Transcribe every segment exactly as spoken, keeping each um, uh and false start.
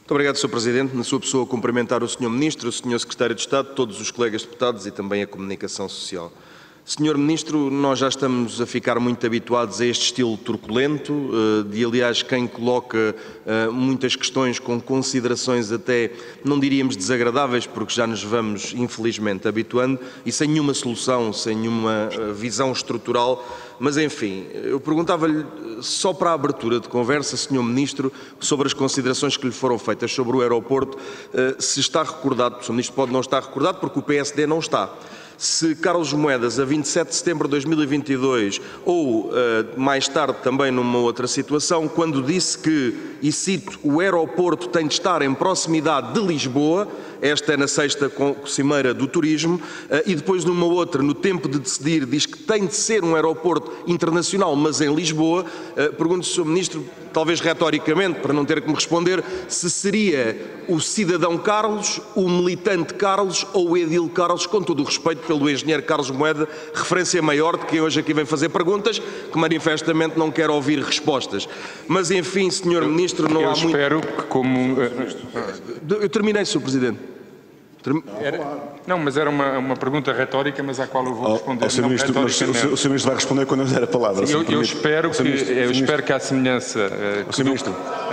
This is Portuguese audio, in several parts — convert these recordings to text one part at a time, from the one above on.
Muito obrigado, senhor Presidente. Na sua pessoa, cumprimentar o senhor Ministro, o senhor Secretário de Estado, todos os colegas deputados e também a Comunicação Social. senhor Ministro, nós já estamos a ficar muito habituados a este estilo truculento, de, aliás, quem coloca muitas questões com considerações até, não diríamos desagradáveis, porque já nos vamos, infelizmente, habituando, e sem nenhuma solução, sem nenhuma visão estrutural. Mas, enfim, eu perguntava-lhe, só para a abertura de conversa, senhor Ministro, sobre as considerações que lhe foram feitas sobre o aeroporto, se está recordado, o senhor Ministro pode não estar recordado, porque o P S D não está. Se Carlos Moedas, a vinte e sete de setembro de dois mil e vinte e dois, ou uh, mais tarde também numa outra situação, quando disse que, e cito, o aeroporto tem de estar em proximidade de Lisboa, esta é na sexta cimeira do turismo, uh, e depois numa outra, no tempo de decidir, diz que tem de ser um aeroporto internacional, mas em Lisboa, uh, pergunto-se, senhor Ministro, talvez retoricamente, para não ter que me responder, se seria o cidadão Carlos, o militante Carlos ou o edil Carlos, com todo o respeito pelo engenheiro Carlos Moeda, referência maior de quem hoje aqui vem fazer perguntas, que manifestamente não quer ouvir respostas. Mas, enfim, senhor Ministro, não eu há muito... Eu espero que como... Eu terminei, senhor Presidente. Term... Era... Não, mas era uma, uma pergunta retórica, mas à qual eu vou responder. Oh, oh, não Ministro, mas o, o senhor Ministro vai responder quando eu lhe der a palavra. Sim, eu, eu espero que, Ministro, eu espero que à semelhança... Uh, senhor Ministro,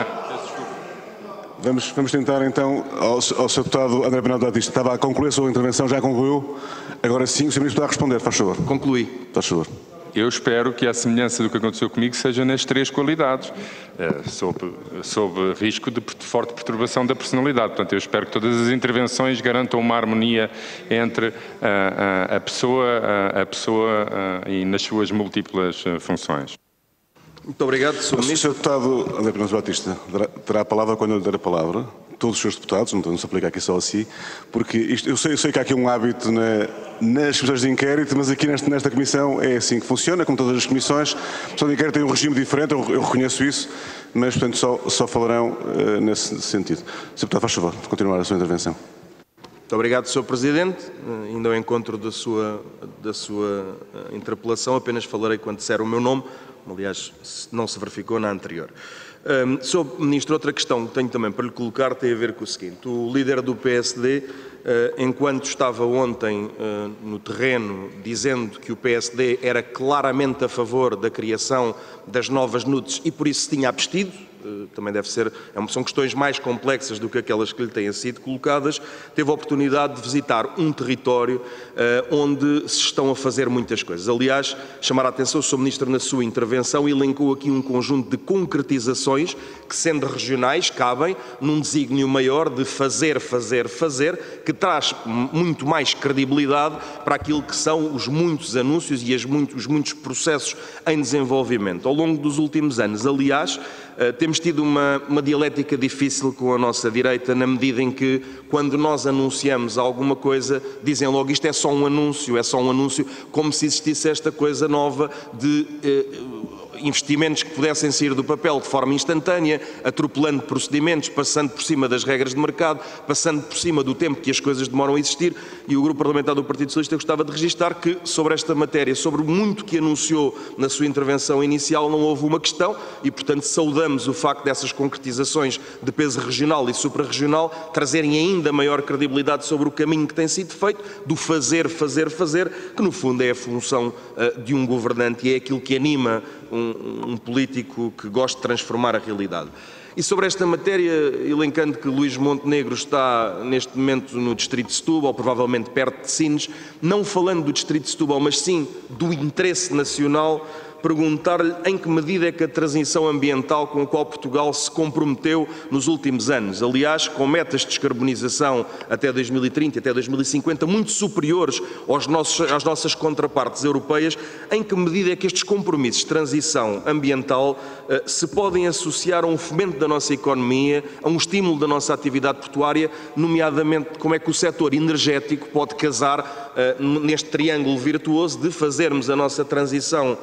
vamos, vamos tentar então, ao, ao senhor Deputado André Penel Batista, estava a concluir a sua intervenção, já concluiu, agora sim o senhor Ministro está a responder, faz favor. Concluí. Faz favor. Eu espero que a semelhança do que aconteceu comigo seja nas três qualidades, uh, sob, sob risco de forte perturbação da personalidade. Portanto, eu espero que todas as intervenções garantam uma harmonia entre uh, uh, a pessoa, uh, a pessoa uh, e nas suas múltiplas uh, funções. Muito obrigado, senhor Ministro. O senhor Deputado André Penel Batista terá a palavra quando eu lhe der a palavra. Todos os seus deputados, não se aplica aqui só a si, porque isto, eu, sei, eu sei que há aqui um hábito na, nas comissões de inquérito, mas aqui nesta, nesta comissão é assim que funciona, como todas as comissões. A comissão de inquérito tem um regime diferente, eu, eu reconheço isso, mas, portanto, só, só falarão uh, nesse sentido. senhor Deputado, faz favor, continuar a sua intervenção. Muito obrigado, senhor Presidente. Indo ao encontro da sua, da sua interpelação, apenas falarei quando disser o meu nome, aliás, não se verificou na anterior. Um, senhor Ministro, outra questão que tenho também para lhe colocar tem a ver com o seguinte. O líder do P S D, uh, enquanto estava ontem uh, no terreno dizendo que o P S D era claramente a favor da criação das novas N U Ts e por isso se tinha abstido, também deve ser, são questões mais complexas do que aquelas que lhe têm sido colocadas, teve a oportunidade de visitar um território uh, onde se estão a fazer muitas coisas. Aliás, chamar a atenção, o senhor Ministro, na sua intervenção, elencou aqui um conjunto de concretizações que, sendo regionais, cabem num desígnio maior de fazer, fazer, fazer, que traz muito mais credibilidade para aquilo que são os muitos anúncios e as muito, os muitos processos em desenvolvimento. Ao longo dos últimos anos, aliás, Uh, temos tido uma, uma dialética difícil com a nossa direita, na medida em que, quando nós anunciamos alguma coisa, dizem logo isto é só um anúncio, é só um anúncio, como se existisse esta coisa nova de uh, investimentos que pudessem sair do papel de forma instantânea, atropelando procedimentos, passando por cima das regras de mercado, passando por cima do tempo que as coisas demoram a existir, e o Grupo Parlamentar do Partido Socialista gostava de registrar que, sobre esta matéria, sobre muito que anunciou na sua intervenção inicial, não houve uma questão e, portanto, saudamos o facto dessas concretizações de peso regional e suprarregional trazerem ainda maior credibilidade sobre o caminho que tem sido feito, do fazer, fazer, fazer, que no fundo é a função uh, de um governante e é aquilo que anima um, um político que gosta de transformar a realidade. E sobre esta matéria, elencando que Luís Montenegro está neste momento no distrito de Setúbal, provavelmente perto de Sines, não falando do distrito de Setúbal, mas sim do interesse nacional, perguntar-lhe em que medida é que a transição ambiental com a qual Portugal se comprometeu nos últimos anos, aliás, com metas de descarbonização até dois mil e trinta, até dois mil e cinquenta, muito superiores aos nossos, às nossas contrapartes europeias, em que medida é que estes compromissos de transição ambiental eh, se podem associar a um fomento da nossa economia, a um estímulo da nossa atividade portuária, nomeadamente como é que o setor energético pode casar eh, neste triângulo virtuoso de fazermos a nossa transição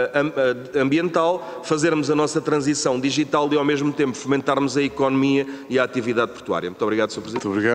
ambiental, fazermos a nossa transição digital e, ao mesmo tempo, fomentarmos a economia e a atividade portuária. Muito obrigado, senhor Presidente. Muito obrigado.